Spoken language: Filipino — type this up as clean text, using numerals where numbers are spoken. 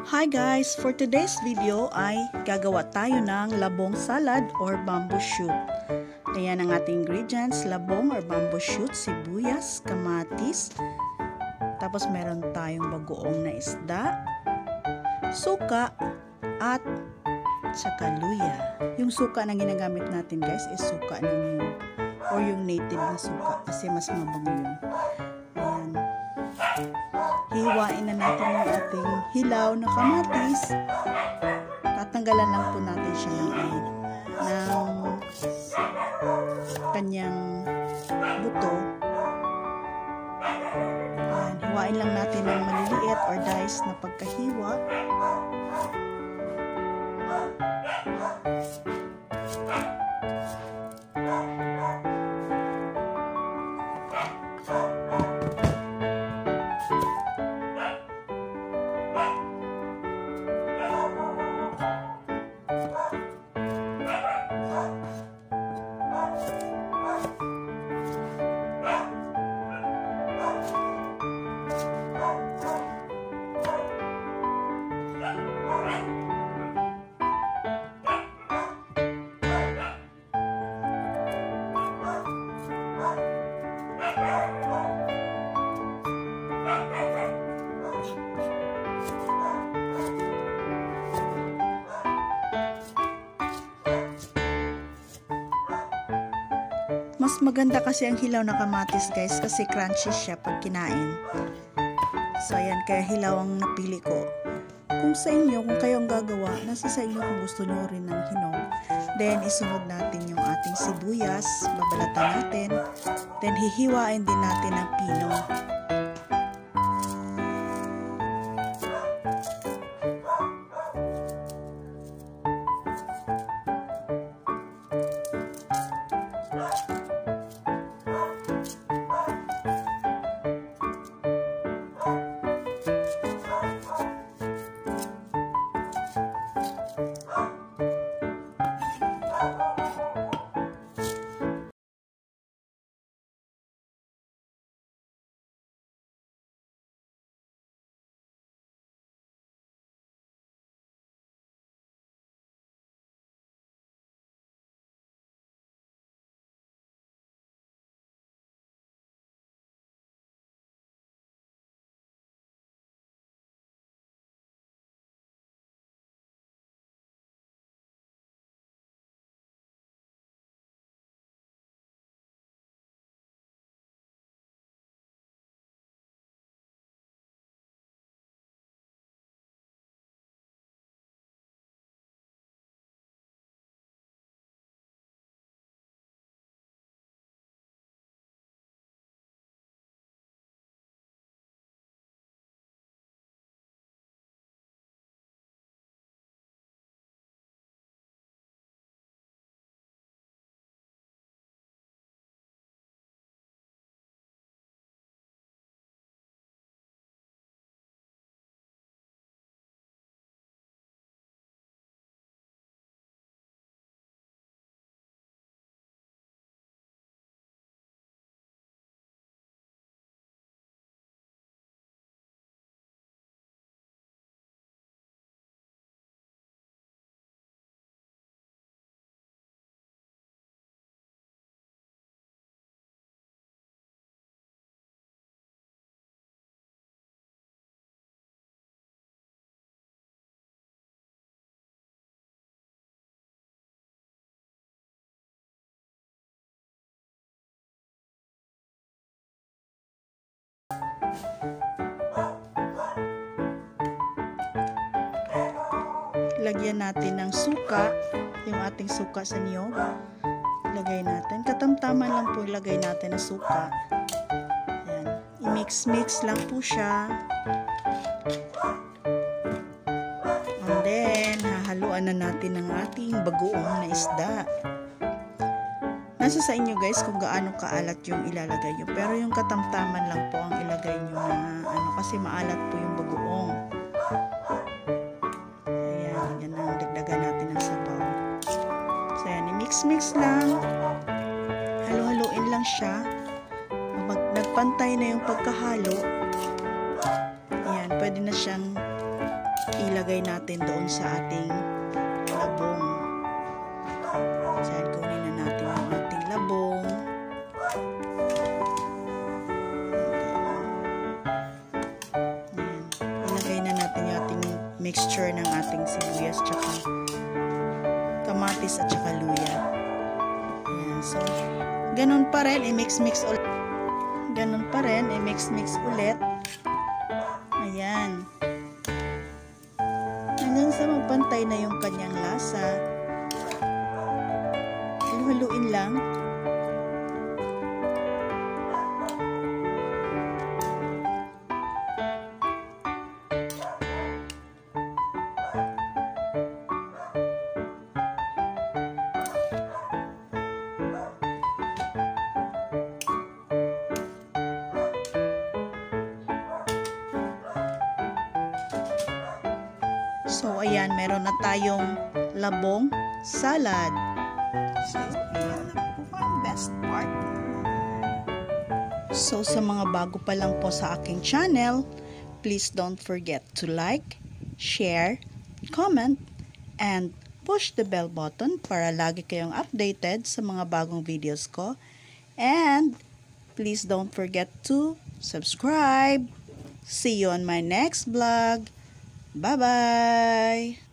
Hi guys! For today's video ay gagawa tayo ng labong salad or bamboo shoot. Ayan ang ating ingredients, labong or bamboo shoot, sibuyas, kamatis, tapos meron tayong bagoong na isda, suka, at saka luya. Yung suka na ginagamit natin guys is suka ng niyog or yung native na suka kasi mas mabango yun. Ayan. Hiwain na natin yung ating hilaw na kamatis. Tatanggalan lang po natin siya ng kanyang buto. Ayan. Hiwain lang natin ng maliliit or dice na pagkahiwa. Mas maganda kasi ang hilaw na kamatis guys kasi crunchy siya pag kinain. So ayan, kaya hilaw ang napili ko. Kung sa inyo, kung kayo ang gagawa, nasa sa inyo kung gusto nyo rin ng hinog. Then isunod natin yung ating sibuyas, babalatan natin. Then hihiwain din natin ang pino. Lagyan natin ng suka, yung ating suka sa niyog. Lagay natin. Katamtaman lang po ilagay natin ng suka. Ayan. I-mix-mix lang po siya. And then, hahaluan na natin ng ating bagoong na isda. Nasa sa inyo guys kung gaano kaalat yung ilalagay nyo. Pero yung katamtaman lang po ang ilagay nyo na kasi maalat po yung bagoong. Mix lang, halo-haloin lang siya. Nagpantay na yung pagkahalo, ayan, pwede na siyang ilagay natin doon sa ating labong. So, kunin na natin yung ating labong. Ayan. Ilagay na natin yung ating mixture ng ating sibuyas tsaka kamatis at tsaka luya. Ayan. So, ganun pa rin, i-mix-mix ulit. Ganun pa rin, i-mix-mix ulit. Ayan. Hanggang sa magpantay na yung kanyang lasa. Haluin lang. So, ayan, meron na tayong labong salad. So, ayan po ang best part. So, sa mga bago pa lang po sa aking channel, please don't forget to like, share, comment, and push the bell button para lagi kayong updated sa mga bagong videos ko. And, please don't forget to subscribe. See you on my next vlog. Bye-bye!